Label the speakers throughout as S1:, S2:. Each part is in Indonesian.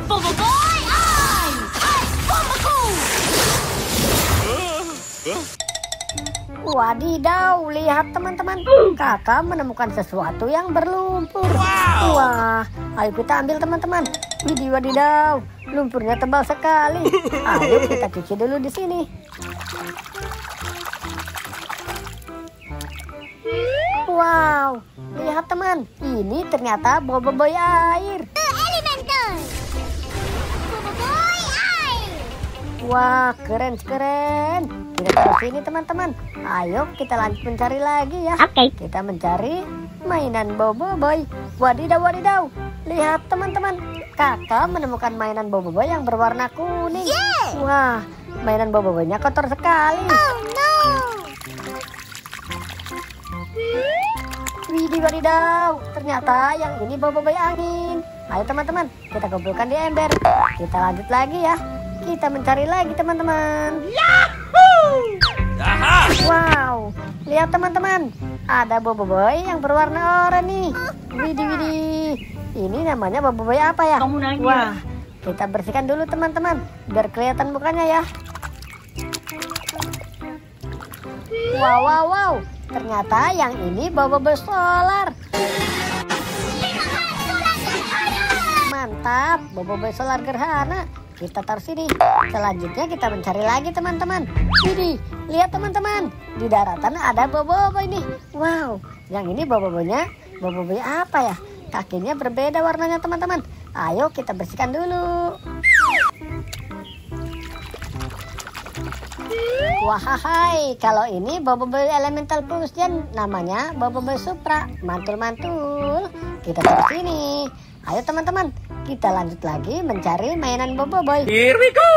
S1: Bobo Boy Ice! Ice Bombaku!
S2: Wadidaw, lihat teman-teman, kakak menemukan sesuatu yang berlumpur. Wah, ayo kita ambil teman-teman. Wadidaw, lumpurnya tebal sekali. Ayo kita cuci dulu di sini. Wow, lihat teman, ini ternyata Bobo Boy air.
S1: Elemental! Bobo Boy Ice!
S2: Wah, keren. Kita taruh sini teman-teman. Ayo kita lanjut mencari lagi ya.
S1: Oke.
S2: Kita mencari mainan Bobo Boy. Wadidaw. Lihat teman-teman, kakak menemukan mainan Bobo Boy yang berwarna kuning. Wah, mainan Bobo Boy-nya kotor sekali.
S1: Oh no!
S2: Wadidaw, ternyata yang ini Bobo Boy angin. Ayo teman-teman, kita kumpulkan di ember. Kita lanjut lagi ya. Kita mencari lagi teman-teman. Wow, lihat teman-teman, ada Bobo Boy yang berwarna oranye nih. Widih. Ini namanya Bobo Boy apa ya? Wah, kita bersihkan dulu teman-teman, biar kelihatan mukanya ya. Wow. Ternyata yang ini Bobo Boy solar. Mantap, Bobo Boy solar gerhana. Kita taruh sini. Selanjutnya kita mencari lagi teman-teman. Widih, lihat teman-teman, di daratan ada Bobo Boy nih. Wow, yang ini Bobo Boy-nya Bobo Boy apa ya? Kakinya berbeda warnanya teman-teman. Ayo kita bersihkan dulu. Wahai, kalau ini Bobo Boy Elemental Fusion, namanya Bobo Boy Supra. Mantul. Kita taruh sini. Ayo teman-teman, kita lanjut lagi mencari mainan Bobo Boy.
S3: Here we go.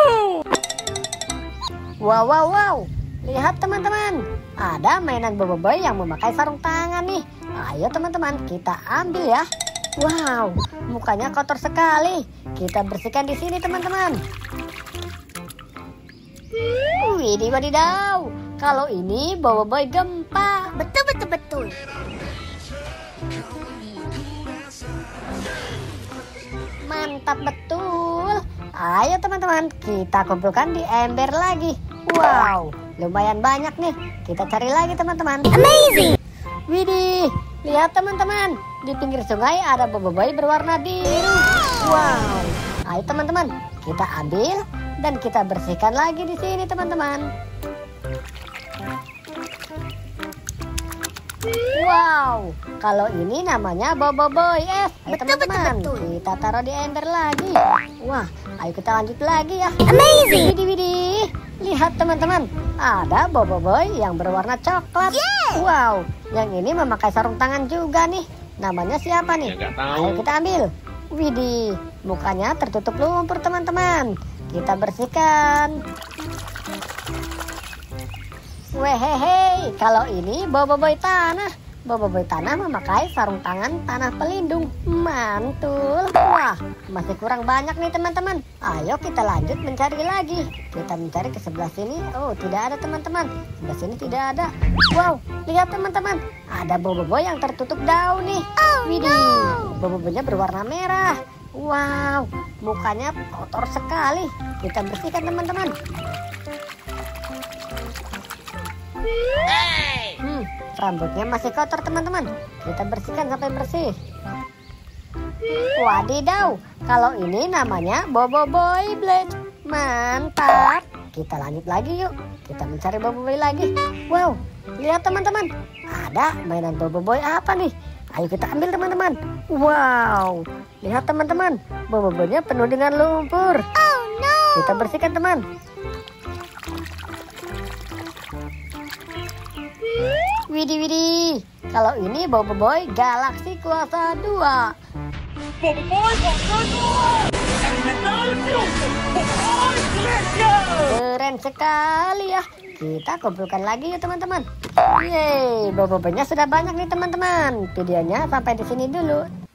S2: Wow. Lihat teman-teman, ada mainan Bobo Boy yang memakai sarung tangan nih. Ayo teman-teman, kita ambil ya. Wow, mukanya kotor sekali. Kita bersihkan di sini teman-teman. Wadidaw, kalau ini Bobo Boy gempa.
S1: Betul.
S2: Mantap betul. Ayo teman-teman, kita kumpulkan di ember lagi. Wow, lumayan banyak nih. Kita cari lagi teman-teman.
S1: Amazing!
S2: Widih, lihat teman-teman, di pinggir sungai ada Bobo Boy berwarna biru. Wow, ayo teman-teman, kita ambil dan kita bersihkan lagi di sini teman-teman. Wow, kalau ini namanya Bobo Boy es. Ayo teman-teman, kita taruh di ember lagi. Wah, ayo kita lanjut lagi ya.
S1: Amazing!
S2: Widih. Lihat teman-teman, ada Bobo Boy yang berwarna coklat. Wow, yang ini memakai sarung tangan juga nih. Namanya siapa nih? Ayo kita ambil. Widih, mukanya tertutup lumpur teman-teman. Kita bersihkan. Wehehe, kalau ini Bobo Boy tanah. Bobo Boy tanah memakai sarung tangan tanah pelindung. Mantul. Wah, masih kurang banyak nih teman-teman. Ayo kita lanjut mencari lagi. Kita mencari ke sebelah sini. Oh, tidak ada teman-teman. Sebelah sini tidak ada. Wow, lihat teman-teman, ada Bobo Boy yang tertutup daun nih. Widih, Bobo Boy-nya berwarna merah. Wow, mukanya kotor sekali. Kita bersihkan teman-teman. Rambutnya masih kotor teman-teman. Kita bersihkan sampai bersih. Wadidaw, kalau ini namanya Bobo Boy Blade. Mantap. Kita lanjut lagi yuk. Kita mencari Bobo Boy lagi. Wow, lihat teman-teman, ada mainan Bobo Boy apa nih? Ayo kita ambil teman-teman. Wow, lihat teman-teman, Bobo Boy-nya penuh dengan lumpur.
S1: Oh no!
S2: Kita bersihkan teman. Widih, kalau ini Bobo Boy Galaxy Kuasa 2.
S3: Bobo Boy, Elemental Fusion. Bobo Boy, let's go.
S2: Keren sekali ya. Kita kumpulkan lagi ya teman-teman. Yeay, Bobo Boy-nya sudah banyak nih teman-teman. Videonya sampai di sini dulu.